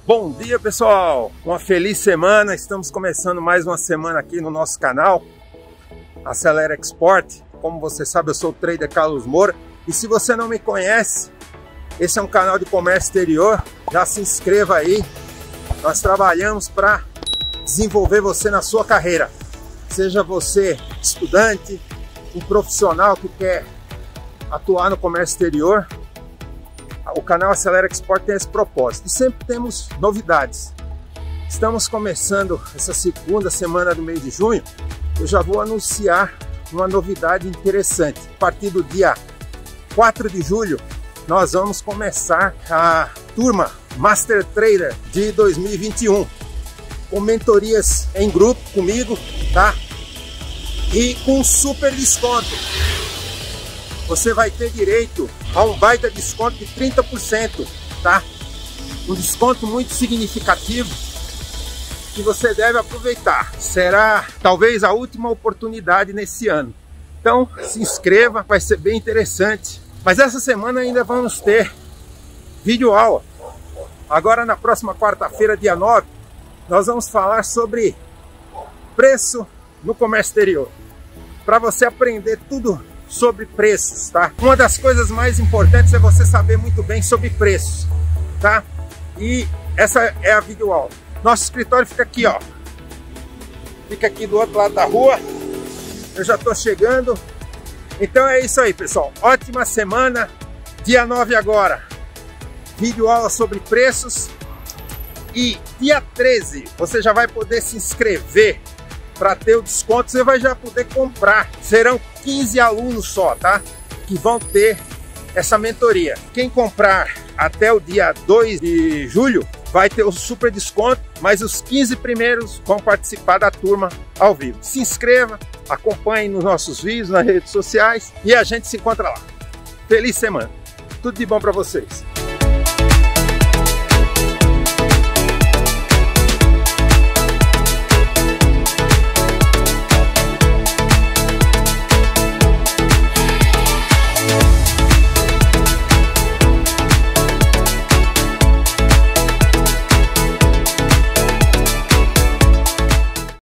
Bom dia, pessoal! Uma feliz semana, estamos começando mais uma semana aqui no nosso canal Acelera Export. Como você sabe, eu sou o trader Carlos Moura e se você não me conhece, esse é um canal de comércio exterior, já se inscreva aí. Nós trabalhamos para desenvolver você na sua carreira, seja você estudante, um profissional que quer atuar no comércio exterior. O canal Acelera Export tem esse propósito e sempre temos novidades. Estamos começando essa segunda semana do mês de junho. Eu já vou anunciar uma novidade interessante. A partir do dia 4 de julho, nós vamos começar a turma Master Trader de 2021, com mentorias em grupo comigo, tá? E com um super desconto. Você vai ter direito a um baita desconto de 30%, tá? Um desconto muito significativo que você deve aproveitar. Será talvez a última oportunidade nesse ano. Então se inscreva, vai ser bem interessante. Mas essa semana ainda vamos ter vídeo aula. Agora na próxima quarta-feira, dia 9, nós vamos falar sobre preço no comércio exterior. Para você aprender tudo sobre preços, tá? Uma das coisas mais importantes é você saber muito bem sobre preços, tá? E essa é a videoaula. Nosso escritório fica aqui, ó. Fica aqui do outro lado da rua. Eu já tô chegando. Então é isso aí, pessoal. Ótima semana. Dia 9 agora. Videoaula sobre preços. E dia 13 você já vai poder se inscrever para ter o desconto, você vai já poder comprar. Serão 15 alunos só, tá? Que vão ter essa mentoria. Quem comprar até o dia 2 de julho vai ter o super desconto, mas os 15 primeiros vão participar da turma ao vivo. Se inscreva, acompanhe nos nossos vídeos, nas redes sociais e a gente se encontra lá. Feliz semana. Tudo de bom para vocês.